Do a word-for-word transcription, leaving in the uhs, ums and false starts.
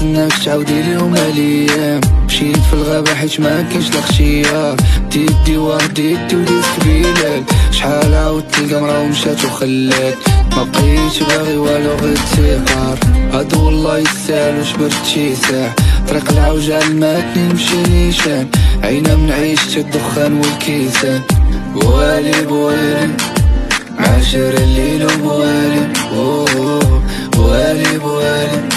نستناكش تعاودي ليهم الايام. مشيت في الغابة حيت مكاينش الاختيار، ديدي ورديتي وديت بلال. شحال عاودت القمرة ومشات وخلات، ما بقيتش باغي والو غير الثقار. هادو والله يستاهلو جبرت شي ساعة، طريق العوجة الماتني نمشي نيشان. عينا من عيشة الدخان والكيسان. بوالي بوالي معاشر الليل وبوالي، بوالي بوالي